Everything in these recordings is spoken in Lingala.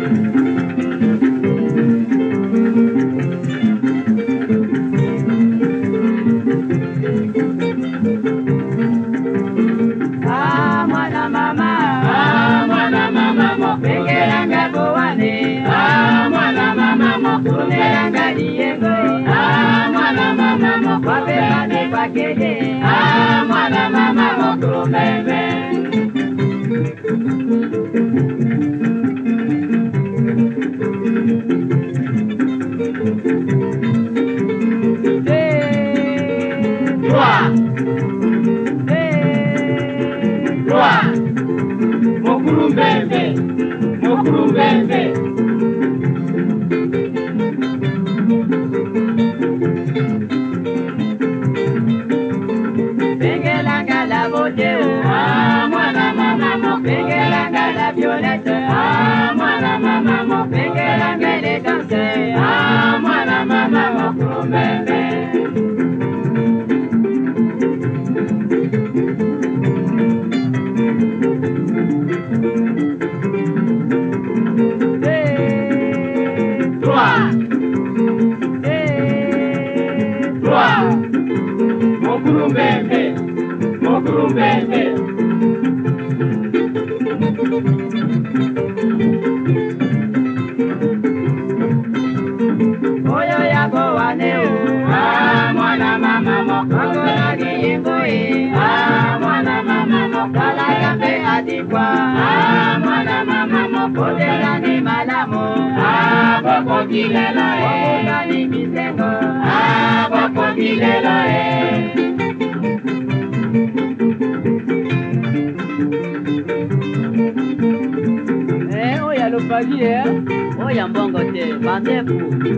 Oya mbongo te, bandefu.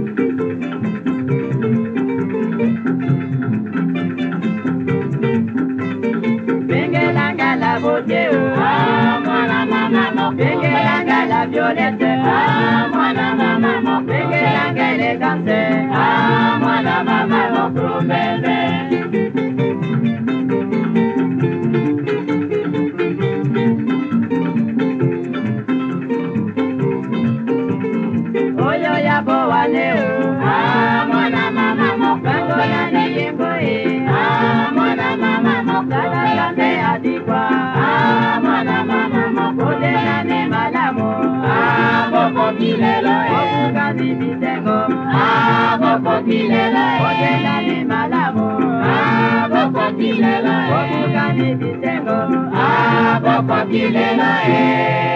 Bengelanga la beauté, mwana mama, bengelanga la violette, mwana mama, bengelanga élégance, mwana mama, mon promesse. Oyo ya bowane mwana mama mokangola ni yengo mwana mama mokala kambe adikwa mwana mama mokodela ne malamu bokokilelo okukazi bitengo bokokilelo kodela ne malamu bokokilelo okukazi bitengo bokokilelo